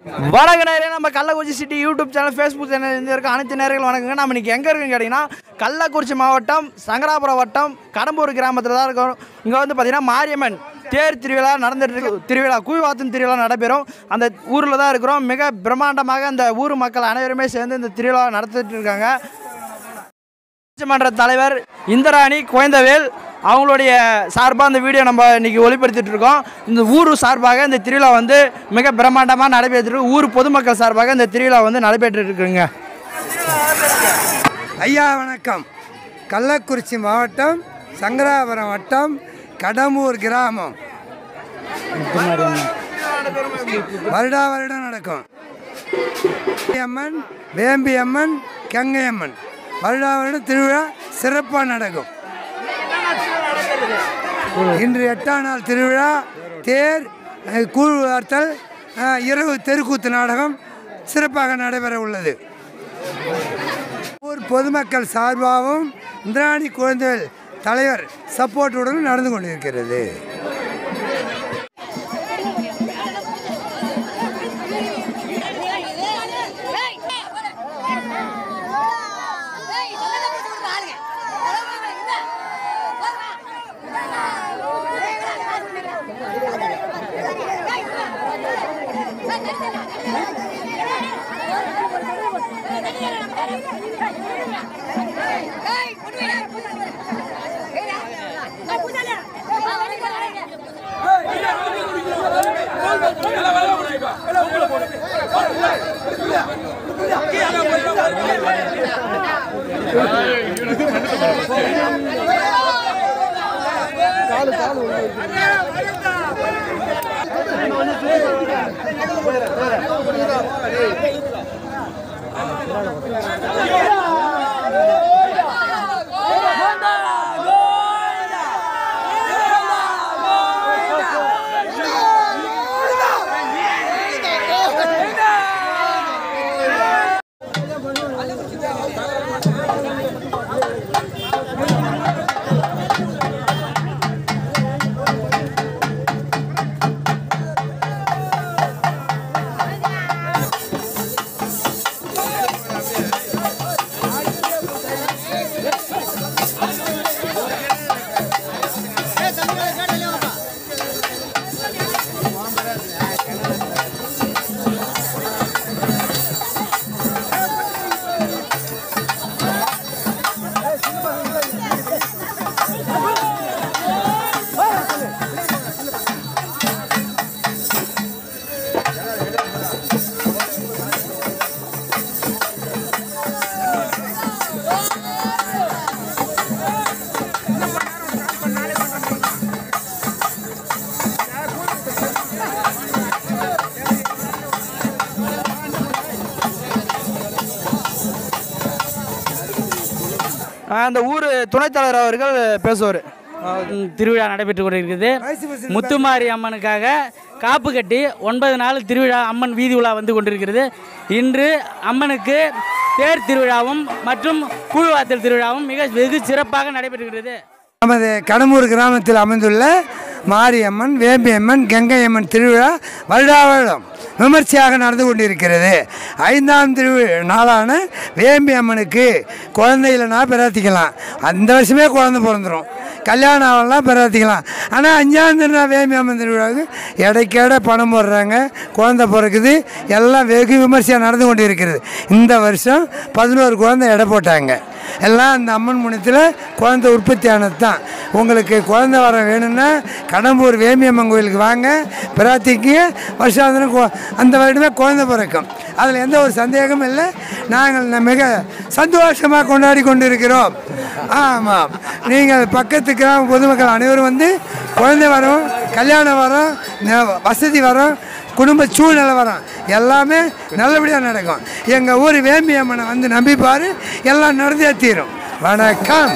வணக்க நேரே நம்ம Kallakurichi city YouTube channel Facebook channel இருக்க அனைத்து நேரங்களும் வணக்கங்க. நம்ம இன்றைக்கி எங்கே இருக்குன்னு கேட்டிங்கன்னா கள்ளக்குறிச்சி மாவட்டம் சங்கராபுரம் வட்டம் கடம்பூர் கிராமத்தில் தான் இருக்கோம். இங்கே வந்து பார்த்திங்கன்னா மாரியம்மன் தேர் திருவிழா நடந்துட்டு இருக்கு. திருவிழா கூழ்வாத்தும் திருவிழா நடைபெறும் அந்த ஊரில் தான் இருக்கிறோம். மிக பிரம்மாண்டமாக அந்த ஊர் மக்கள் அனைவருமே சேர்ந்து இந்த திருவிழா நடத்திட்டு இருக்காங்க. மன்ற தலைவர் இந்திராணி கோயந்தவேல் அவங்களுடைய சார்பாக அந்த வீடியோ நம்ம இன்றைக்கி ஒளிப்படுத்திட்டு இருக்கோம். இந்த ஊர் சார்பாக இந்த திருவிழா வந்து மிக பிரம்மாண்டமாக நடைபெற்று ஊர் பொதுமக்கள் சார்பாக இந்த திருவிழா வந்து நடைபெற்று இருக்குங்க. ஐயா வணக்கம். கள்ளக்குறிச்சி மாவட்டம் சங்கராபுரம் வட்டம் கடம்பூர் கிராமம் வருடா வருடம் நடக்கும். அம்மன், வேம்பி அம்மன், கங்கை அம்மன் வருடா வருடம் திருவிழா சிறப்பாக நடக்கும். இன்று 8ஆம் நாள் திருவிழா, தேர், கூழ்வார்த்தல், இரவு தெருக்கூத்து நாடகம் சிறப்பாக நடைபெற உள்ளது. ஊர் பொதுமக்கள் சார்பாகவும் இந்திராணி கோயந்தவேல் தலைவர் சப்போர்ட்டுடன் நடந்து கொண்டிருக்கிறது. அந்த ஊர் துணைத் தலைவர் அவர்கள் பேசுவார். திருவிழா நடைபெற்று கொண்டிருக்கிறது. முத்துமாரி அம்மனுக்காக காப்பு கட்டி 9 நாள் திருவிழா அம்மன் வீதி உலா வந்து கொண்டிருக்கிறது. இன்று அம்மனுக்கு தேர் திருவிழாவும் மற்றும் கூழ்வாத்தல் திருவிழாவும் வெகு சிறப்பாக நடைபெறுகிறது. நமது கடம்பூர் கிராமத்தில் அமைந்துள்ள மாரியம்மன், வேம்பி அம்மன், கங்கை அம்மன் திருவிழா வருடா வருடம் விமர்சையாக நடந்து கொண்டிருக்கிறது. 5ஆம் நாளான வேம்பி அம்மனுக்கு குழந்தை இல்லைனா பிரார்த்திக்கலாம். அந்த வருஷமே குழந்தை பிறந்துடும், கல்யாணம் ஆகலாம் பிரார்த்திக்கலாம். ஆனால் 5ஆம் திருநாள் வேம்பி அம்மன் திருவிழாவுக்கு இடைக்கேட பணம் போடுறாங்க, குழந்தை பிறக்குது, எல்லாம் வெகு விமர்சையாக நடந்து கொண்டு இருக்கிறது. இந்த வருஷம் 11 குழந்தை எடை போட்டாங்க. எல்லாம் அந்த அம்மன் முன்னத்தில் குழந்தை உற்பத்தி ஆனது தான். உங்களுக்கு குழந்தை வர வேணும்னா கடம்பூர் வேம்பி அம்மன் கோயிலுக்கு வாங்க, பிரார்த்திக்கு வருஷாந்திரம் அந்த வருடமே குழந்தை பிறக்கும். அதில் எந்த ஒரு சந்தேகமும் இல்லை. நாங்கள் மிக சந்தோஷமாக கொண்டாடி கொண்டு இருக்கிறோம். ஆமாம், நீங்கள் பக்கத்து கிராம பொதுமக்கள் அனைவரும் வந்து குழந்தை வரும், கல்யாணம் வரும், வசதி வரும், குடும்ப சூழ்நிலை வரும், எல்லாமே நல்லபடியாக நடக்கும். எங்கள் ஊர் வேம்பி அம்மனை வந்து நம்பிப்பார், எல்லாம் நடந்தே தீரும். வணக்கம்.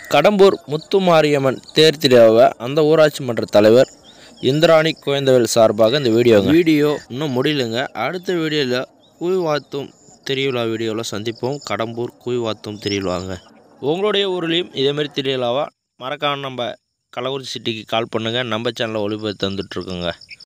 கடம்பூர் முத்துமாரியம்மன் தேர் திருவிழாவை அந்த ஊராட்சி மன்ற தலைவர் இந்திராணி கோயந்தவேல் சார்பாக இந்த வீடியோ இன்னும் முடியலைங்க. அடுத்த வீடியோவில் குய்வாத்தும் திருவிழா வீடியோவில் சந்திப்போம். கடம்பூர் குய்வாத்தும் திருவிழாங்க. உங்களுடைய ஊர்லேயும் இதேமாரி திருவிழாவா மறக்காம நம்ம கள்ளக்குறிச்சி சிட்டிக்கு கால் பண்ணுங்கள். நம்ம சேனலில் ஒளிபரப்பு தந்துட்டுருக்கோங்க.